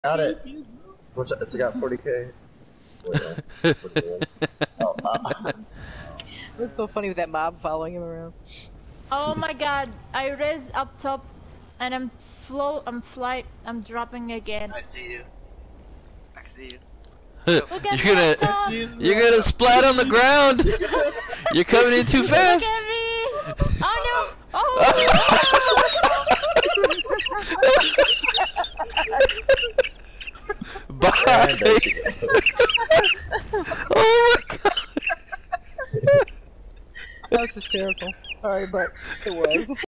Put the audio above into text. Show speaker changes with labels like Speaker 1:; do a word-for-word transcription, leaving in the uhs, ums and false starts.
Speaker 1: Got it. What's it? It's got forty K. Oh, uh,
Speaker 2: It's so funny with that mob following him around.
Speaker 3: Oh my god, I res up top and I'm float, I'm flight, I'm dropping again.
Speaker 4: I see you. I see you.
Speaker 3: Look at
Speaker 5: you're
Speaker 3: me
Speaker 5: gonna,
Speaker 3: up top!
Speaker 5: you're gonna splat on the ground. You're coming in too fast.
Speaker 3: Look at me! Oh no! Oh!
Speaker 5: Bye. Oh my god.
Speaker 2: That was hysterical. Sorry, but it was.